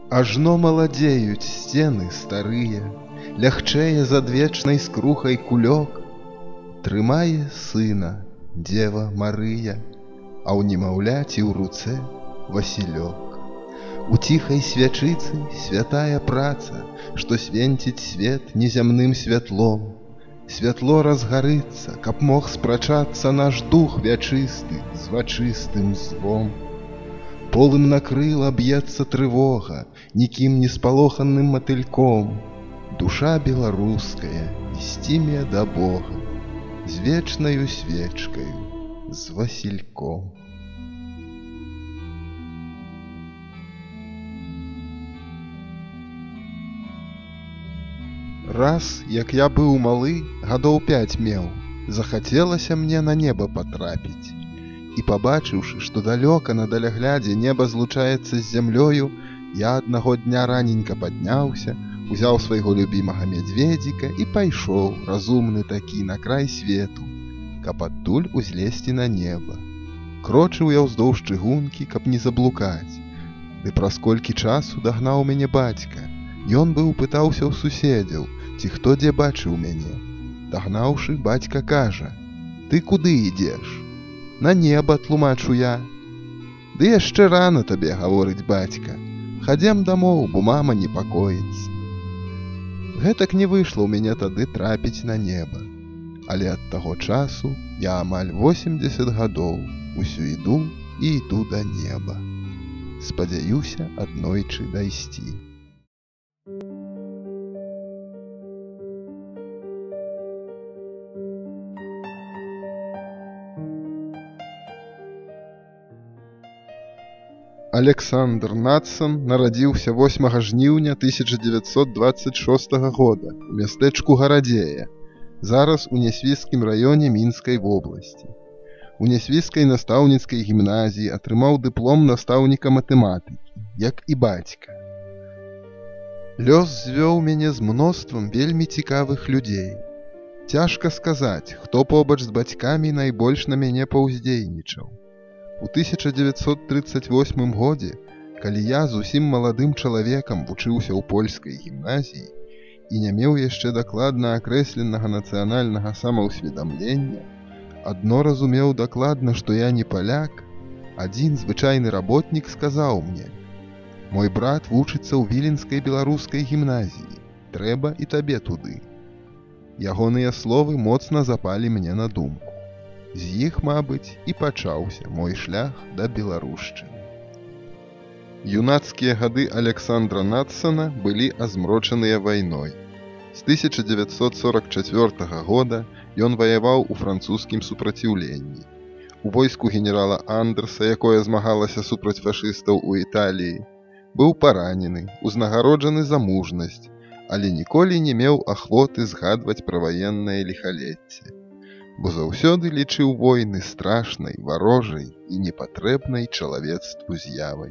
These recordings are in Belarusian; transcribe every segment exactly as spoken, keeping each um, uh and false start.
Ажно маладзеюць сцены старыя, лягчэе з адвечнай скрухай кулёк. Трымае сына Дева Марыя, а ў немаўляці ў руцэ Васілёк. У ціхай свячыцы святая праца, што свенціць свет незямным святлом. Святло разгарыцца, каб мог спрачацца наш дух вячысты з вачыстым злом. Полым накрыла б'ецца трывога, нікім не спалоханым матыльком. Душа беларуская ісціме да Бога, з вечнаю свечкаю, з Васільком. Раз, як я быў малы, гадоў пяць меў, захацелася мне на неба патрапіць. І пабачыўшы, што далёка на даляглядзе неба злучаецца з зямлёю, я аднаго дня раненька падняўся, узяў свайго любімага мядзведзіка і пайшоў, разумны такі, на край свету, каб адтуль узлезці на неба. Крочыў я ўздоўж чыгункі, каб не заблукаць. Ды праз колькі часу дагнаў мяне бацька. Ён быў пытаўся ў суседзяў, ці хто дзе бачыў мяне. Дагнаўшы, бацька кажа: «Ты куды ідзеш?» «На неба», тлумачу я. «Ды яшчэ рана табе», гаворыць бацька. «Хадзем дамоў, бо мама непакоіцца». Гэтак не выйшла ў мяне тады трапіць на неба. Але ад таго часу я амаль восемдзесят гадоў усю іду і іду да неба. Спадзяюся аднойчы дайсці. Александр Надсон нарадзіўся восьмага жніўня тысяча дзевяцьсот дваццаць шостага года у мястэчку Гарадзея, зараз у Нясвіжскім раёне Мінскай вобласці. У Нясвіжскай настаўніцкай гімназіі атрымаў дыплом настаўніка матэматыкі, як і бацька. Лёс звёў мяне з мноствам вельмі цікавых людзей. Цяжка сказаць, хто побач з бацькамі найбольш на мяне паўздзейнічаў. У тысяча дзевяцьсот трыццаць восьмым годзе, калі я зусім маладым чалавекам вучыўся ў польскай гімназіі і не меў яшчэ дакладна акрэсленага нацыянальнага самаўсведамлення, адно разумеў дакладна, што я не паляк, адзін звычайны работнік сказаў мне: «Мой брат вучыцца ў віленскай беларускай гімназіі, трэба і табе туды». Ягоныя словы моцна запалі мне на думку. З іх, мабыць, і пачаўся мой шлях да беларушчыны. Юнацкія гады Александра Надсона былі азмрочаныя вайной. З тысяча дзевяцьсот сорак чацвёртага года ён ваяваў у французскім супраціўленні. У войску генерала Андерса, якое змагалася супраць фашыстаў у Італіі, быў паранены, узнагароджаны за мужнасць, але ніколі не меў ахвоты згадваць пра ваеннае ліхалецце, бо заўсёды лічыў войны страшнай, варожай і непатрэбнай чалавецтву з'явай.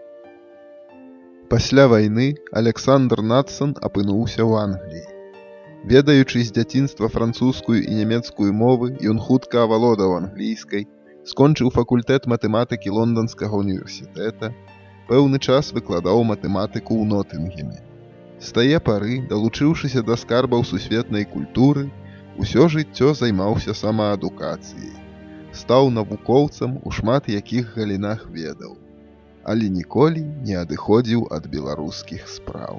Пасля вайны Александр Надсон апынуўся ў Англіі. Ведаючы з дзяцінства французскую і нямецкую мовы, ён хутка авалодаў англійскай, скончыў факультэт матэматыкі Лонданскага універсітэта, пэўны час выкладаў матэматыку ў Нотынгеме. З тае пары, далучыўшыся да скарбаў сусветнай культуры, усё жыццё займаўся самаадукацыяй, стаў навукоўцам у шмат якіх галінах ведаў, але ніколі не адыходзіў ад беларускіх спраў.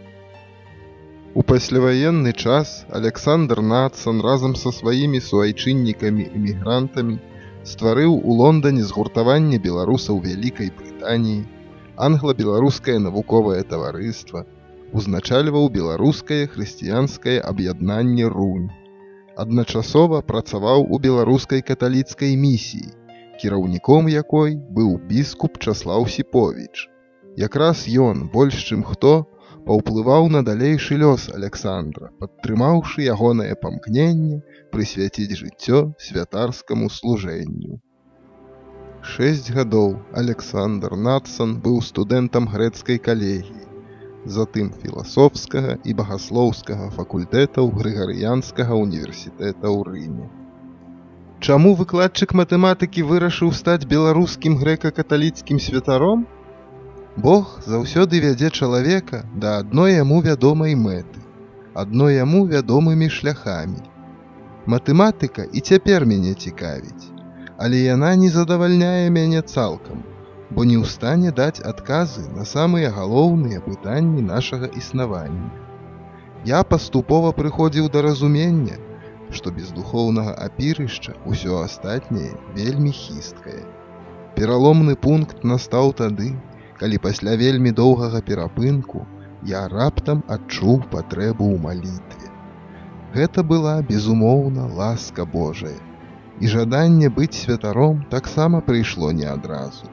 У пасляваенны час Александр Надсон разам са сваімі суайчыннікамі-эмігрантамі стварыў у Лондане згуртаванне беларусаў Вялікай Брытаніі, англа-беларускае навуковае таварыства, узначальваў беларускае хрысціянскае аб'яднанне «Рунь». Адначасова працаваў у беларускай каталіцкай місіі, кіраўніком якой быў біскуп Часлаў Сіповіч. Якраз ён, больш чым хто, паўплываў на далейшы лёс Александра, падтрымаўшы ягонае памкненне прысвяціць жыццё святарскаму служэнню. Шэсць гадоў Александр Надсон быў студэнтам грэцкай калегіі, затым філасофскага і багаслоўскага факультэтаў Грыгарыянскага універсітэта ў Рыме. Чаму выкладчык матэматыкі вырашыў стаць беларускім грэка-каталіцкім святаром? Бог заўсёды вядзе чалавека да адной яму вядомай мэты, адной яму вядомымі шляхамі. Матэматыка і цяпер мяне цікавіць, але яна не задавальняе мяне цалкам, бо не ў стане даць адказы на самыя галоўныя пытанні нашага існавання. Я паступова прыходзіў да разумення, што без духоўнага апірышча ўсё астатняе вельмі хісткае. Пераломны пункт настаў тады, калі пасля вельмі доўгага перапынку я раптам адчуў патрэбу ў малітве. Гэта была, безумоўна, ласка Божая, і жаданне быць святаром таксама прыйшло не адразу.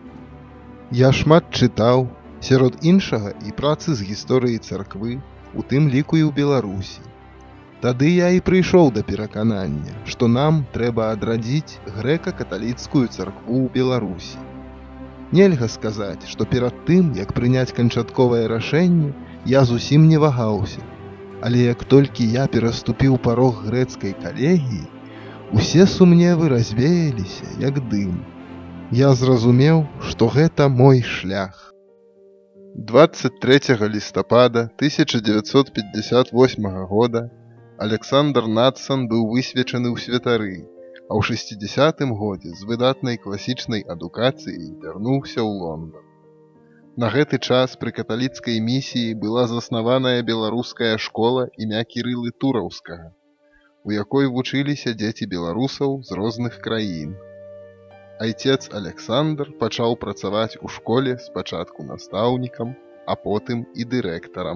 Я шмат чытаў, сярод іншага і працы з гісторыі царквы, у тым ліку і ў Беларусі. Тады я і прыйшоў да пераканання, што нам трэба адрадзіць грэка-каталіцкую царкву ў Беларусі. Нельга сказаць, што перад тым, як прыняць канчатковае рашэнне, я зусім не вагаўся. Але як толькі я пераступіў парог грэцкай калегіі, усе сумневы развеяліся, як дым. Я зразумеў, што гэта мой шлях. дваццаць трэцяга лістапада тысяча дзевяцьсот пятьдесят восьмага года Александр Надсан быў высвечаны ў святары, а ў шэсцідзесятым годзе з выдатнай класічнай адукацыяй вярнуўся ў Лондан. На гэты час пры каталіцкай місіі была заснаваная беларуская школа імя Кірылы Тураўскага, у якой вучыліся дзеці беларусаў з розных краін. Айцец Александр пачаў працаваць у школе спачатку настаўнікам, а потым і дырэктарам.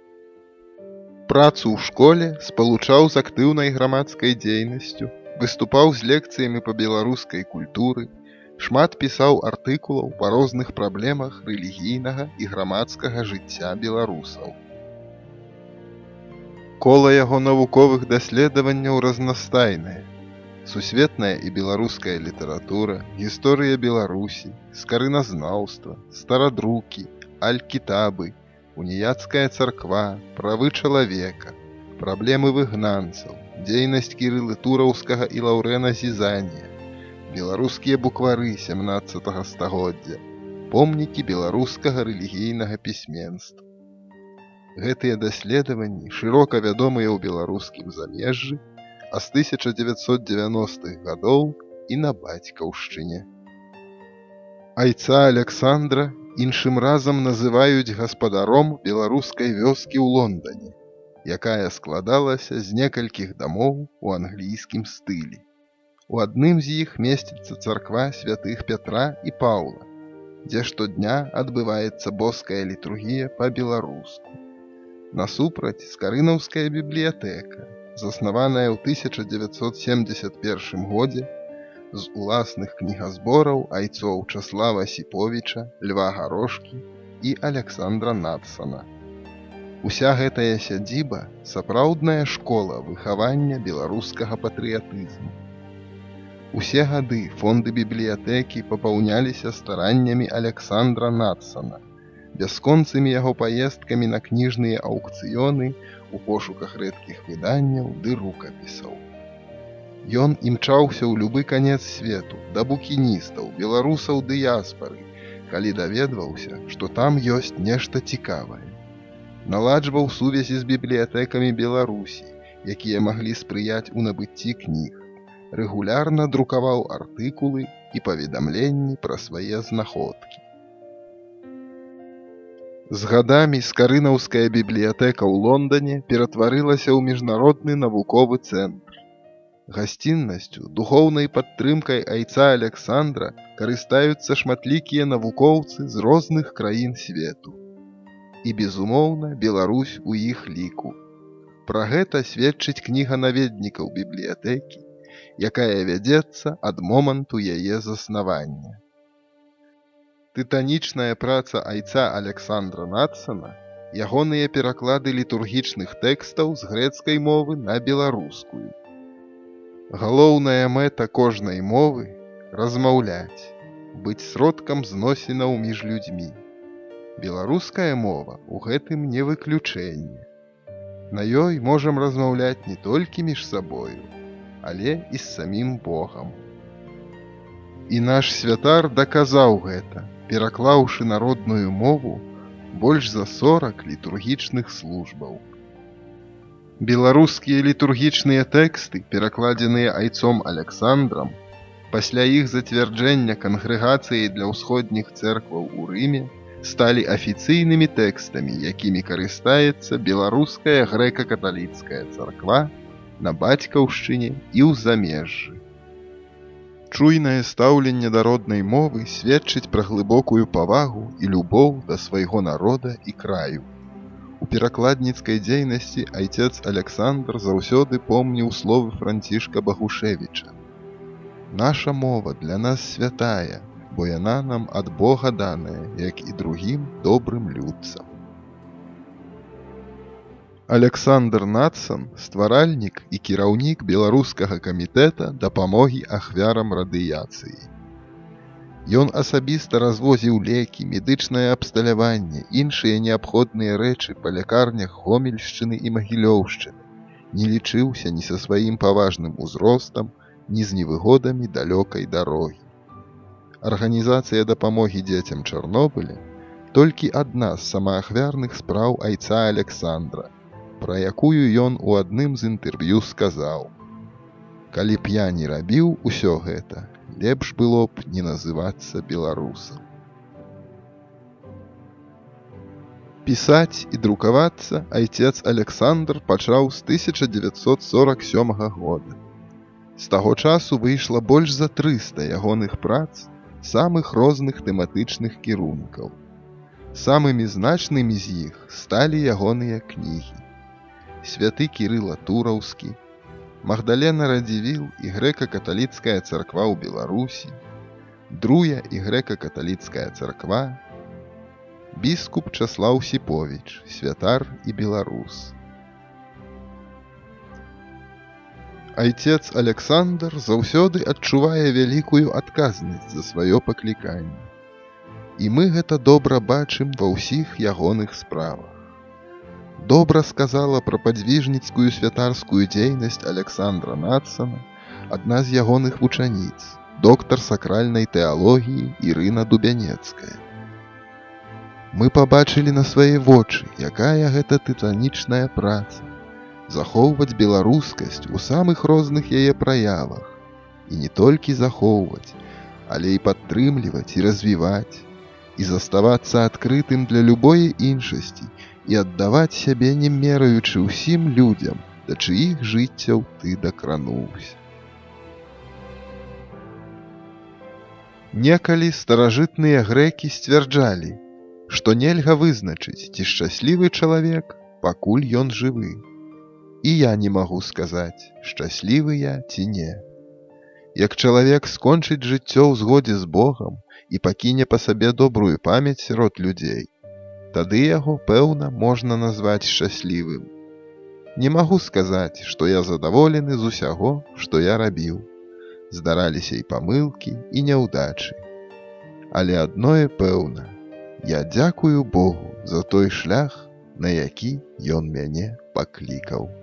Працу ў школе спалучаў з актыўнай грамадскай дзейнасцю, выступаў з лекцыямі па беларускай культуры, шмат пісаў артыкулаў па розных праблемах рэлігійнага і грамадскага жыцця беларусаў. Кола яго навуковых даследаванняў разнастайнае. Сусветная і беларуская літаратура, гісторыя Беларусі, скарыназнаўства, старадрукі, аль-кітабы, уніяцкая царква, правы чалавека, праблемы выгнанцаў, дзейнасць Кірылы Тураўскага і Лаўрэна Зізанія, беларускія буквары сямнаццатага стагоддзя, помнікі беларускага рэлігійнага пісьменства. Гэтыя даследаванні шырока вядомыя ў беларускім замежжы, а з тысяча дзевяцьсот дзевяностых гадоў і на бацькаўшчыне. Айца Александра іншым разам называюць гаспадаром беларускай вёскі ў Лондане, якая складалася з некалькіх дамоў у англійскім стылі. У адным з іх месціцца царква святых Пятра і Паўла, дзе штодня адбываецца боская літургія па-беларуску. Насупраць скарынаўская бібліятэка, заснаваная ў тысяча дзевяцьсот семдзесят першым годзе з уласных кнігазбораў айцоў Часлава Сіповіча, Льва Гарошкі і Александра Надсана. Уся гэтая сядзіба – сапраўдная школа выхавання беларускага патрыятызму. Усе гады фонды бібліятэкі папаўняліся стараннямі Александра Надсана, бясконцымі яго паездкамі на кніжныя аўкцыёны у пошуках рэдкіх выданняў ды рукапісаў. Ён імчаўся ў любы канец свету, да букіністаў, беларусаў дыяспары, калі даведваўся, што там ёсць нешта цікавае. Наладжваў сувязі з бібліятэкамі Беларусі, якія маглі спрыяць у набыцці кніг. Рэгулярна друкаваў артыкулы і паведамленні пра свае знаходкі. З гадамі скарынаўская бібліятэка ў Лондане ператварылася ў міжнародны навуковы цэнтр. Гасціннасцю, духоўнай падтрымкай айца Александра карыстаюцца шматлікія навукоўцы з розных краін свету. І, безумоўна, Беларусь у іх ліку. Пра гэта сведчыць кніга наведнікаў бібліятэкі, якая вядзецца ад моманту яе заснавання. Тытанічная праца айца Александра Надсана, ягоныя пераклады літургічных тэкстаў з грэцкай мовы на беларускую. Галоўная мэта кожнай мовы – размаўляць, быць сродкам зносінаў між людзьмі. Беларуская мова ў гэтым не выключэнне. На ёй можам размаўляць не толькі між сабою, але і з самім Богам. І наш святар даказаў гэта, пераклаўшы на родную мову больш за сорак літургічных службаў. Беларускія літургічныя тэксты, перакладзеныя айцом Аляксандрам, пасля іх зацвярджэння кангрэгацыяй для ўсходніх цэркваў у Рыме, сталі афіцыйнымі тэкстамі, якімі карыстаецца беларуская грэка-каталіцкая царква на бацькаўшчыне і ў замежжы. Чуйнае стаўленне да роднай мовы сведчыць пра глыбокую павагу і любоў да свайго народа і краю. У перакладніцкай дзейнасці айцец Аляксандр заўсёды помніў словы Францішка Багушевіча: «Наша мова для нас святая, бо яна нам ад Бога даная, як і другім добрым людцам». Аляксандр Надсан – стваральнік і кіраўнік Беларускага камітэта дапамогі ахвярам радыяцыі. Ён асабіста развозіў лекі, медычнае абсталяванне, іншыя неабходныя рэчы па лякарнях Гомельшчыны і Магілёўшчыны, не лічыўся ні са сваім паважным узростам, ні з невыгодамі далёкай дарогі. Арганізацыя дапамогі дзецям Чарнобыля – толькі адна з самаахвярных спраў айца Аляксандра, пра якую ён у адным з інтэрв'ю сказаў: «Калі б я не рабіў усё гэта, лепш было б не называцца беларусам». Пісаць і друкавацца айцец Аляксандр пачаў з тысяча дзевяцьсот сорак сёмага года. З таго часу выйшла больш за трыста ягоных прац самых розных тэматычных кірункаў. Самымі значнымі з іх сталі ягоныя кнігі: «Святы Кірыла Тураўскі», «Магдалена Радзівіл і грэка-каталіцкая царква ў Беларусі», «Друя і грэка-каталіцкая царква», «Біскуп Часлаў Сіповіч, святар і беларус». Айцец Аляксандр заўсёды адчувае вялікую адказнасць за сваё пакліканне. І мы гэта добра бачым ва ўсіх ягоных справах. Добра сказала пра падзвіжніцкую святарскую дзейнасць Аляксандра Надсана адна з ягоных вучаніц, доктар сакральнай тэалогіі Ірына Дубянецкая. Мы пабачылі на свае вочы, якая гэта тытанічная праца – захоўваць беларускасць у самых розных яе праявах. І не толькі захоўваць, але і падтрымліваць і развіваць, і заставацца адкрытым для любой іншасці, і аддаваць сябе не мераючы ўсім людзям, да чыіх жыццяў ты дакрануўся. Некалі старажытныя грэкі сцвярджалі, што нельга вызначыць, ці шчаслівы чалавек, пакуль ён жывы. І я не магу сказаць, шчаслівы я ці не. Як чалавек скончыць жыццё ў згодзе з Богам і пакіне па сабе добрую памяць сярод людзей, тады яго, пэўна, можна назваць шчаслівым. Не магу сказаць, што я задаволены з усяго, што я рабіў. Здараліся і памылкі, і няўдачы. Але адное пэўна, я дзякую Богу за той шлях, на які ён мяне паклікаў.